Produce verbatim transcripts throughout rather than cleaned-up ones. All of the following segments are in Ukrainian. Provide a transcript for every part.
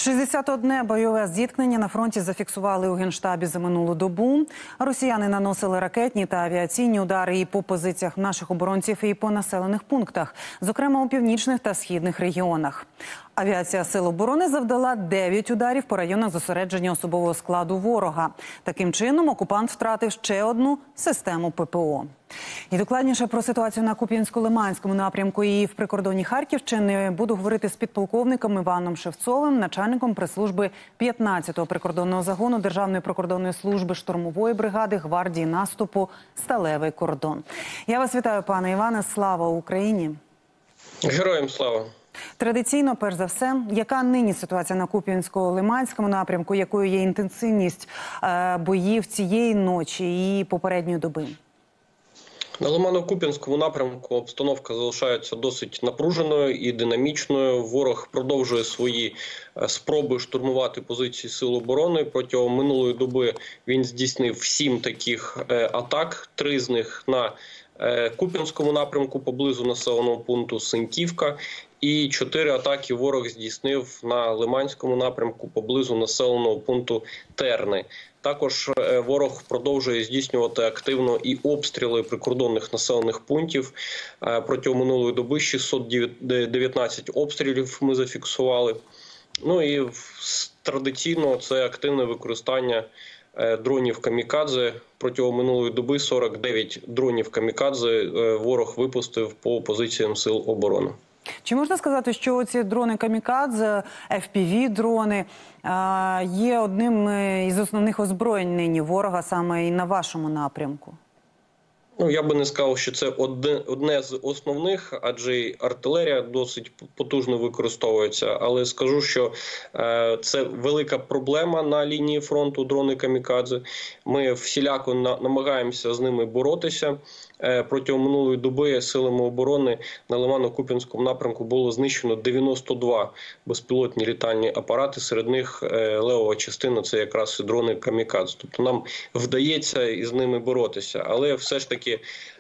шістдесят одне бойове зіткнення на фронті зафіксували у Генштабі за минулу добу. Росіяни наносили ракетні та авіаційні удари і по позиціях наших оборонців, і по населених пунктах, зокрема у північних та східних регіонах. Авіація Сил оборони завдала дев'ять ударів по районах зосередження особового складу ворога. Таким чином, окупант втратив ще одну систему ППО. І докладніше про ситуацію на Куп'янсько-Лиманському напрямку і в прикордонні Харківщини буду говорити з підполковником Іваном Шевцовим, начальником прес-служби п'ятнадцятого прикордонного загону Державної прикордонної служби штурмової бригади гвардії наступу «Сталевий кордон». Я вас вітаю, пане Іване. Слава Україні! Героям слава! Традиційно, перш за все, яка нині ситуація на Куп'янсько-Лиманському напрямку, якою є інтенсивність е, боїв цієї ночі і попередньої доби? На Лимано-Куп'янському напрямку обстановка залишається досить напруженою і динамічною. Ворог продовжує свої спроби штурмувати позиції Сил оборони. Протягом минулої доби він здійснив сім таких атак, три з них на Куп'янському напрямку поблизу населеного пункту Синьківка. І чотири атаки ворог здійснив на Лиманському напрямку поблизу населеного пункту Терни. Також ворог продовжує здійснювати активно і обстріли прикордонних населених пунктів. Протягом минулої доби шістсот дев'ятнадцять обстрілів ми зафіксували. Ну і традиційно це активне використання дронів камікадзе. Протягом минулої доби сорок дев'ять дронів камікадзе ворог випустив по позиціям Сил оборони. Чи можна сказати, що ці дрони камікадзе, еф пі ві-дрони є одним із основних озброєнь нині ворога саме і на вашому напрямку? Ну, я би не сказав, що це одне, одне з основних, адже й артилерія досить потужно використовується. Але скажу, що е, це велика проблема на лінії фронту дрони камікадзе. Ми всіляко на, намагаємося з ними боротися. Е, протягом минулої доби силами оборони на Лимано-Куп'янському напрямку було знищено дев'яносто два безпілотні літальні апарати. Серед них е, левова частина – це якраз дрони камікадзе. Тобто нам вдається із ними боротися. Але все ж таки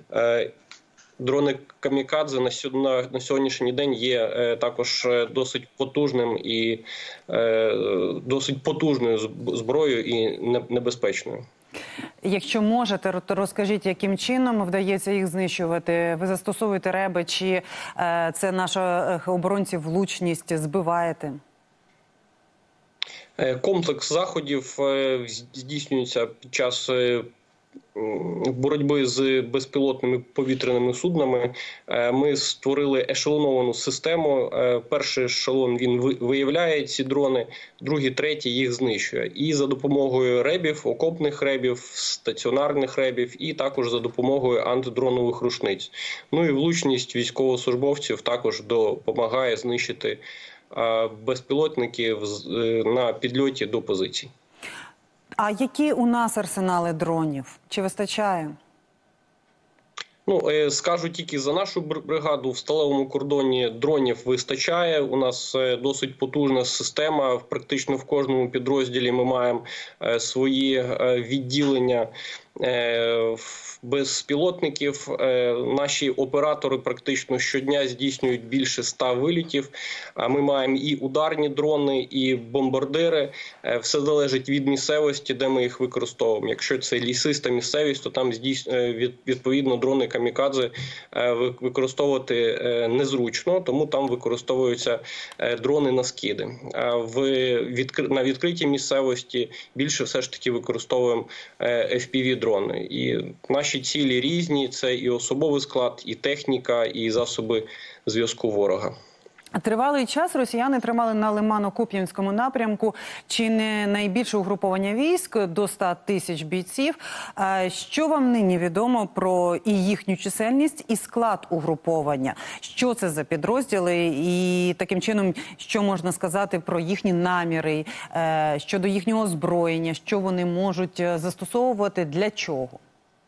дрони камікадзе на, на, на сьогоднішній день є е, також досить потужним і е, досить потужною зброєю і небезпечною. Якщо можете, то розкажіть, яким чином вдається їх знищувати? Ви застосовуєте реби, чи е, це наших оборонців влучність збиваєте? Комплекс заходів е, здійснюється під час е, боротьби з безпілотними повітряними суднами. Ми створили ешелоновану систему. Перший ешелон він виявляє ці дрони, другий, третій їх знищує. І за допомогою ребів, окопних ребів, стаціонарних ребів, і також за допомогою антидронових рушниць. Ну і влучність військовослужбовців також допомагає знищити безпілотників на підльоті до позицій. А які у нас арсенали дронів? Чи вистачає? Ну, скажу тільки за нашу бригаду, в Сталевому кордоні дронів вистачає. У нас досить потужна система. Практично в кожному підрозділі ми маємо свої відділення безпілотників. Наші оператори практично щодня здійснюють більше ста вилітів. Ми маємо і ударні дрони, і бомбардири. Все залежить від місцевості, де ми їх використовуємо. Якщо це лісиста місцевість, то там відповідно дрони камікадзе використовувати незручно, тому там використовуються дрони на скиди. На відкритій місцевості більше все ж таки використовуємо еф пі ві-дрони. І наші цілі різні, це і особовий склад, і техніка, і засоби зв'язку ворога. Тривалий час росіяни тримали на Лимано-Куп'янському напрямку чи не найбільше угруповання військ до ста тисяч бійців. Що вам нині відомо про і їхню чисельність, і склад угруповання? Що це за підрозділи і таким чином, що можна сказати про їхні наміри, щодо їхнього озброєння, що вони можуть застосовувати, для чого?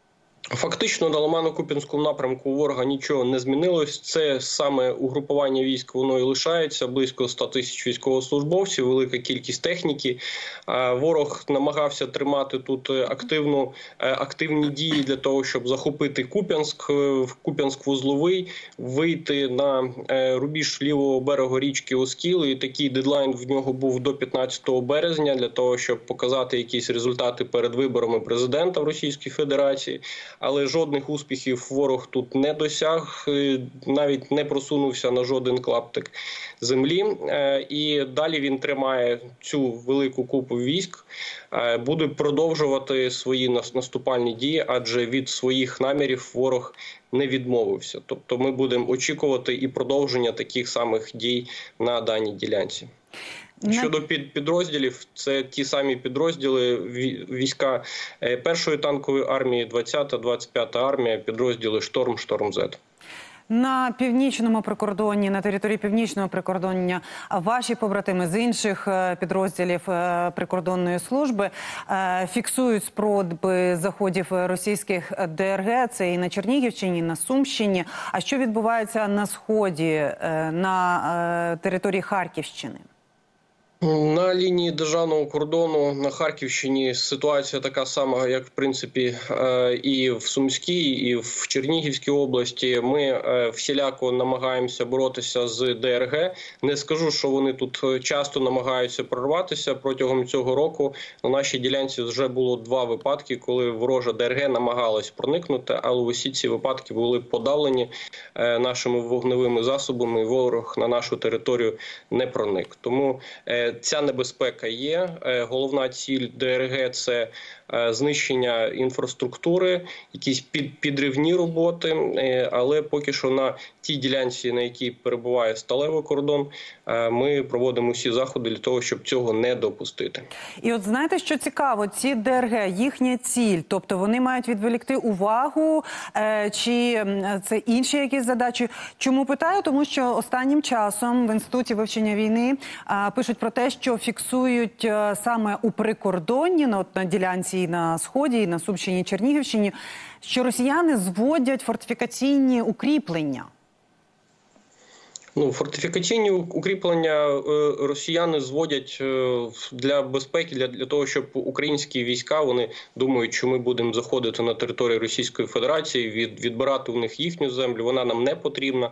Фактично на Лимано-Куп'янському напрямку у ворога нічого не змінилось. Це саме угрупування військ, воно і лишається. Близько ста тисяч військовослужбовців, велика кількість техніки. Ворог намагався тримати тут активну, активні дії для того, щоб захопити Куп'янськ, Куп'янськ-Вузловий, вийти на рубіж лівого берегу річки Оскіл. І такий дедлайн в нього був до п'ятнадцятого березня для того, щоб показати якісь результати перед виборами президента в Російській Федерації. Але жодних успіхів ворог тут не досяг, навіть не просунувся на жоден клаптик землі. І далі він тримає цю велику купу військ, буде продовжувати свої наступальні дії, адже від своїх намірів ворог не відмовився. Тобто ми будемо очікувати і продовження таких самих дій на даній ділянці. Щодо підрозділів, це ті самі підрозділи війська першої танкової армії, двадцята, двадцять п'ята армія, підрозділи «Шторм», «Шторм-Зет». На північному прикордонні, на території північного прикордоння ваші побратими з інших підрозділів прикордонної служби фіксують спроби заходів російських ДРГ, це і на Чернігівщині, і на Сумщині. А що відбувається на сході, на території Харківщини? На лінії державного кордону на Харківщині ситуація така сама, як в принципі і в Сумській, і в Чернігівській області. Ми всіляко намагаємося боротися з ДРГ. Не скажу, що вони тут часто намагаються прорватися. Протягом цього року на нашій ділянці вже було два випадки, коли ворожа ДРГ намагалась проникнути, але усі ці випадки були подавлені нашими вогневими засобами, і ворог на нашу територію не проник. Тому ця небезпека є. Головна ціль ДРГ – це знищення інфраструктури, якісь під, підривні роботи, але поки що на тій ділянці, на якій перебуває сталевий кордон, ми проводимо всі заходи для того, щоб цього не допустити. І от знаєте, що цікаво, ці ДРГ, їхня ціль, тобто вони мають відволікти увагу, чи це інші якісь задачі? Чому питаю? Тому що останнім часом в Інституті вивчення війни пишуть про те, що фіксують саме у прикордонні, ну, от на ділянці і на Сході, і на Сумщині, і Чернігівщині, що росіяни зводять фортифікаційні укріплення. Ну, фортифікаційні укріплення росіяни зводять для безпеки, для, для того, щоб українські війська, вони думають, що ми будемо заходити на територію Російської Федерації, від, відбирати у них їхню землю, вона нам не потрібна.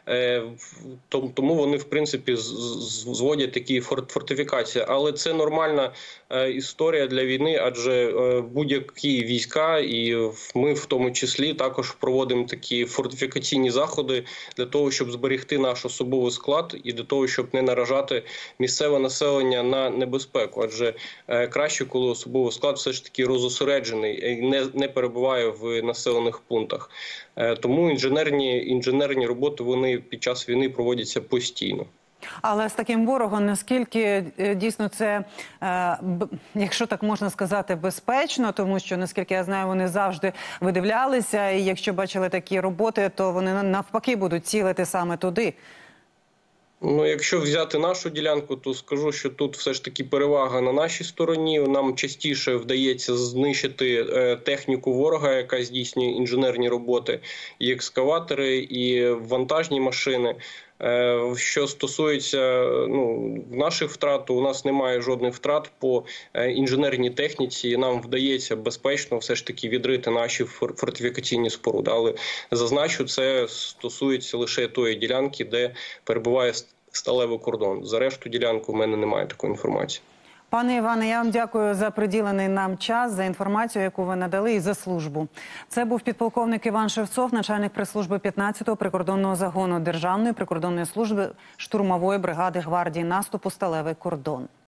Тому вони, в принципі, зводять такі фортифікації. Але це нормальна історія для війни, адже будь-які війська, і ми в тому числі також проводимо такі фортифікаційні заходи для того, щоб зберегти нашу особовий склад і для того, щоб не наражати місцеве населення на небезпеку. Адже е, краще, коли особовий склад все ж таки розосереджений і не, не перебуває в населених пунктах. Е, тому інженерні, інженерні роботи вони під час війни проводяться постійно. Але з таким ворогом, наскільки дійсно це, е, якщо так можна сказати, безпечно, тому що, наскільки я знаю, вони завжди видивлялися, і якщо бачили такі роботи, то вони навпаки будуть цілити саме туди. Ну, якщо взяти нашу ділянку, то скажу, що тут все ж таки перевага на нашій стороні. Нам частіше вдається знищити техніку ворога, яка здійснює інженерні роботи, і екскаватори, і вантажні машини. Що стосується ну, наших втрат, то у нас немає жодних втрат по інженерній техніці. Нам вдається безпечно все ж таки відрити наші фортифікаційні споруди. Але зазначу, це стосується лише тої ділянки, де перебуває сталевий кордон. За решту ділянку в мене немає такої інформації. Пане Іване, я вам дякую за приділений нам час, за інформацію, яку ви надали, і за службу. Це був підполковник Іван Шевцов, начальник прес-служби п'ятнадцятого прикордонного загону Державної прикордонної служби штурмової бригади гвардії наступу «Сталевий кордон».